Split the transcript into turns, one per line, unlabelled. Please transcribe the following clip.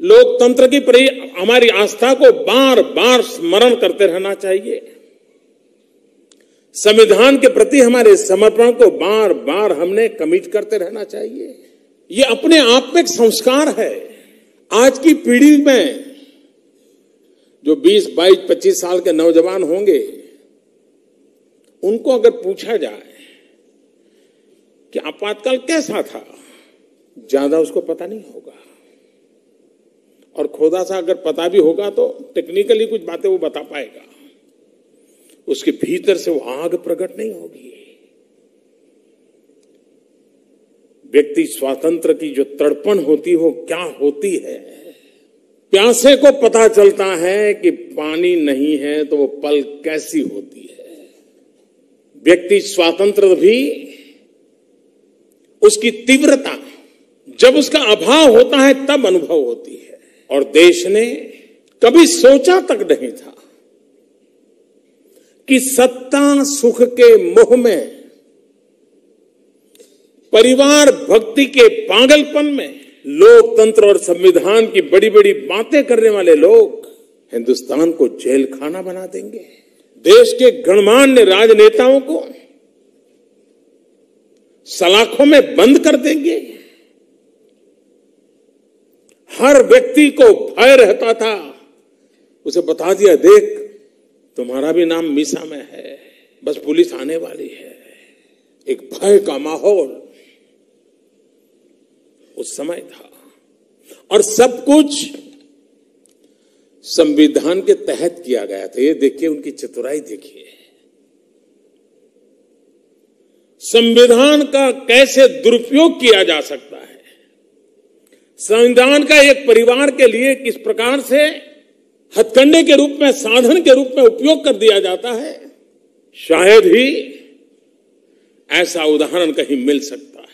लोकतंत्र की हमारी आस्था को बार बार स्मरण करते रहना चाहिए। संविधान के प्रति हमारे समर्पण को बार बार हमने कमिट करते रहना चाहिए। ये अपने आप में एक संस्कार है। आज की पीढ़ी में जो 20, 22, 25 साल के नौजवान होंगे, उनको अगर पूछा जाए कि आपातकाल कैसा था, ज्यादा उसको पता नहीं होगा। और खुदा सा अगर पता भी होगा तो टेक्निकली कुछ बातें वो बता पाएगा, उसके भीतर से वो आग प्रकट नहीं होगी। व्यक्ति स्वातंत्र की जो तड़पण होती है वो क्या होती है। प्यासे को पता चलता है कि पानी नहीं है तो वो पल कैसी होती है। व्यक्ति स्वातंत्र भी उसकी तीव्रता जब उसका अभाव होता है तब अनुभव होती है। और देश ने कभी सोचा तक नहीं था कि सत्ता सुख के मोह में, परिवार भक्ति के पागलपन में, लोकतंत्र और संविधान की बड़ी बड़ी बातें करने वाले लोग हिंदुस्तान को जेल खाना बना देंगे। देश के गणमान्य राजनेताओं को सलाखों में बंद कर देंगे। हर व्यक्ति को भय रहता था, उसे बता दिया, देख तुम्हारा भी नाम मीसा में है, बस पुलिस आने वाली है। एक भय का माहौल उस समय था और सब कुछ संविधान के तहत किया गया था। ये देखिए, उनकी चतुराई देखिए। संविधान का कैसे दुरुपयोग किया जा सकता है, संविधान का एक परिवार के लिए किस प्रकार से हथकंडे के रूप में, साधन के रूप में उपयोग कर दिया जाता है, शायद ही ऐसा उदाहरण कहीं मिल सकता है।